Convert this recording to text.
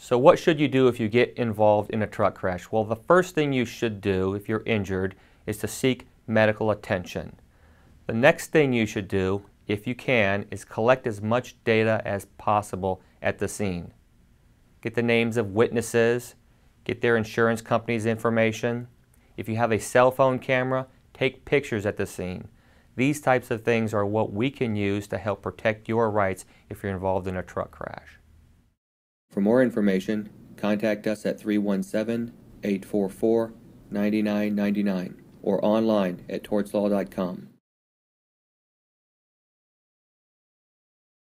So what should you do if you get involved in a truck crash? Well, the first thing you should do if you're injured is to seek medical attention. The next thing you should do, if you can, is collect as much data as possible at the scene. Get the names of witnesses, get their insurance company's information. If you have a cell phone camera, take pictures at the scene. These types of things are what we can use to help protect your rights if you're involved in a truck crash. For more information, contact us at 317-844-9999 or online at tortslaw.com.